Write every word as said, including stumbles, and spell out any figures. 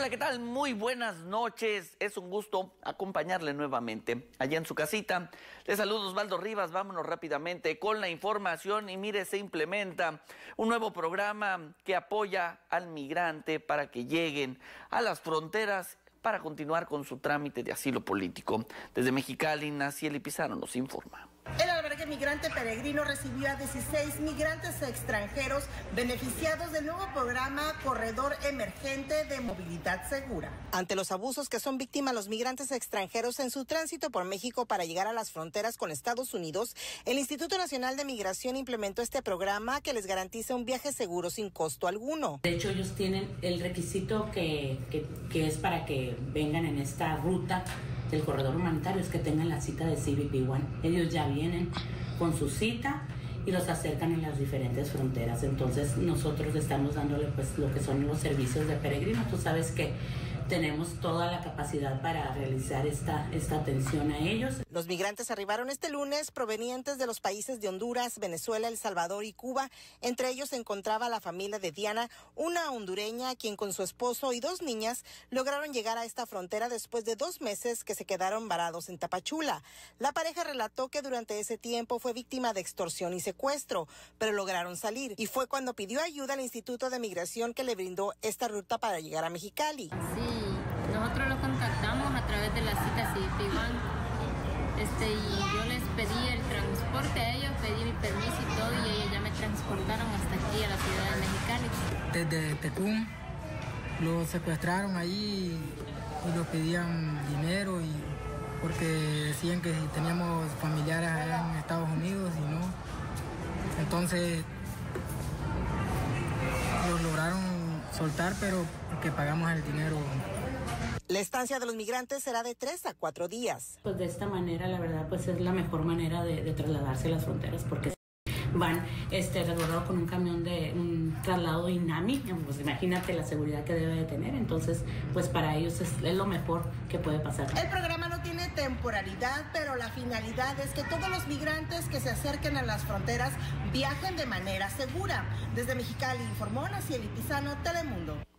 Hola, ¿qué tal? Muy buenas noches. Es un gusto acompañarle nuevamente allá en su casita. Les saludo Osvaldo Rivas. Vámonos rápidamente con la información. Y mire, se implementa un nuevo programa que apoya al migrante para que lleguen a las fronteras para continuar con su trámite de asilo político. Desde Mexicali, Nacieli Pizarro nos informa. El albergue migrante peregrino recibió a dieciséis migrantes extranjeros beneficiados del nuevo programa Corredor Emergente de Movilidad Segura. Ante los abusos que son víctimas los migrantes extranjeros en su tránsito por México para llegar a las fronteras con Estados Unidos, el Instituto Nacional de Migración implementó este programa que les garantiza un viaje seguro sin costo alguno. De hecho, ellos tienen el requisito que, que, que es para que vengan en esta ruta del corredor humanitario, es que tengan la cita de C B P uno. Ellos ya vienen con su cita y los acercan en las diferentes fronteras. Entonces nosotros estamos dándole pues lo que son los servicios de peregrino. Tú sabes que tenemos toda la capacidad para realizar esta, esta atención a ellos. Los migrantes arribaron este lunes provenientes de los países de Honduras, Venezuela, El Salvador y Cuba. Entre ellos se encontraba la familia de Diana, una hondureña quien con su esposo y dos niñas lograron llegar a esta frontera después de dos meses que se quedaron varados en Tapachula. La pareja relató que durante ese tiempo fue víctima de extorsión y secuestro, pero lograron salir. Y fue cuando pidió ayuda al Instituto de Migración que le brindó esta ruta para llegar a Mexicali. Sí. Nosotros lo contactamos a través de la cita C B P uno este, y yo les pedí el transporte a ellos, pedí mi permiso y todo, y ellos ya me transportaron hasta aquí a la ciudad de Mexicali. Desde Tecún lo secuestraron ahí y nos pedían dinero y porque decían que teníamos familiares allá en Estados Unidos y no. Entonces los lograron soltar, pero porque pagamos el dinero. La estancia de los migrantes será de tres a cuatro días. Pues de esta manera, la verdad, pues es la mejor manera de, de trasladarse a las fronteras, porque van este, resguardados con un camión de un traslado INAMI, pues imagínate la seguridad que debe de tener. Entonces, pues para ellos es, es lo mejor que puede pasar. El programa no tiene temporalidad, pero la finalidad es que todos los migrantes que se acerquen a las fronteras viajen de manera segura. Desde Mexicali informó Nacieli Pizarro, Telemundo.